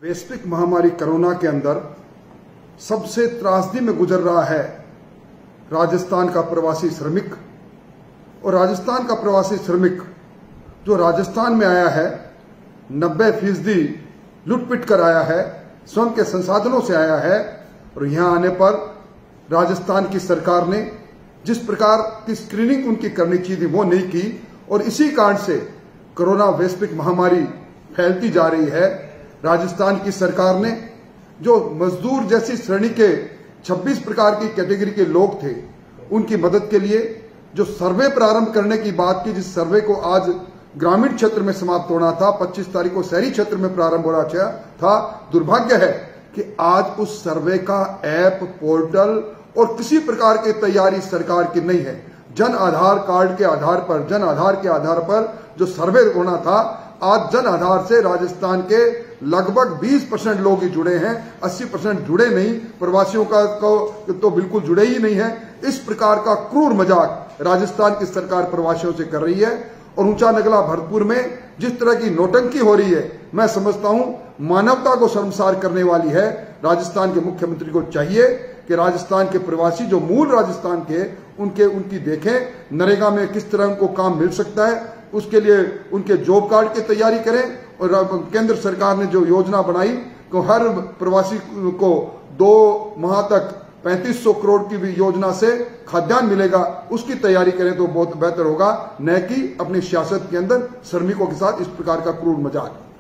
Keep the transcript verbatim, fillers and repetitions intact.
वैश्विक महामारी कोरोना के अंदर सबसे त्रासदी में गुजर रहा है राजस्थान का प्रवासी श्रमिक। और राजस्थान का प्रवासी श्रमिक जो राजस्थान में आया है, नब्बे फीसदी लुटपिट कर आया है, स्वयं के संसाधनों से आया है। और यहां आने पर राजस्थान की सरकार ने जिस प्रकार की स्क्रीनिंग उनकी करनी चाहिए थी वो नहीं की, और इसी कारण से कोरोना वैश्विक महामारी फैलती जा रही है। राजस्थान की सरकार ने जो मजदूर जैसी श्रेणी के छब्बीस प्रकार की कैटेगरी के लोग थे, उनकी मदद के लिए जो सर्वे प्रारंभ करने की बात की, जिस सर्वे को आज ग्रामीण क्षेत्र में समाप्त होना था, पच्चीस तारीख को शहरी क्षेत्र में प्रारंभ होना था। दुर्भाग्य है कि आज उस सर्वे का ऐप, पोर्टल और किसी प्रकार की तैयारी सरकार की नहीं है। जन आधार कार्ड के आधार पर, जन आधार के आधार पर जो सर्वे होना था, आज जन आधार से राजस्थान के लगभग बीस परसेंट लोग ही जुड़े हैं, अस्सी परसेंट जुड़े नहीं। प्रवासियों का को, तो बिल्कुल जुड़े ही नहीं है। इस प्रकार का क्रूर मजाक राजस्थान की सरकार प्रवासियों से कर रही है। और ऊंचा नगला भरतपुर में जिस तरह की नौटंकी हो रही है, मैं समझता हूं मानवता को शर्मसार करने वाली है। राजस्थान के मुख्यमंत्री को चाहिए कि राजस्थान के प्रवासी जो मूल राजस्थान के, उनके उनकी देखें नरेगा में किस तरह उनको काम मिल सकता है, उसके लिए उनके जॉब कार्ड की तैयारी करें। और केंद्र सरकार ने जो योजना बनाई कि हर प्रवासी को दो माह तक पैंतीस सौ करोड़ की भी योजना से खाद्यान्न मिलेगा, उसकी तैयारी करें तो बहुत बेहतर होगा, न कि अपनी सियासत के अंदर श्रमिकों के साथ इस प्रकार का क्रूर मजाक।